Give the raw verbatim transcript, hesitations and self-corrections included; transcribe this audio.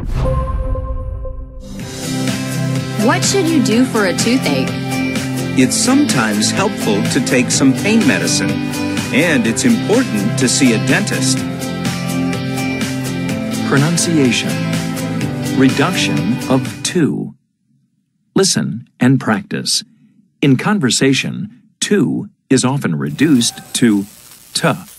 What should you do for a toothache? It's sometimes helpful to take some pain medicine, and it's important to see a dentist. Pronunciation. Reduction of to. Listen and practice. In conversation, to is often reduced to t.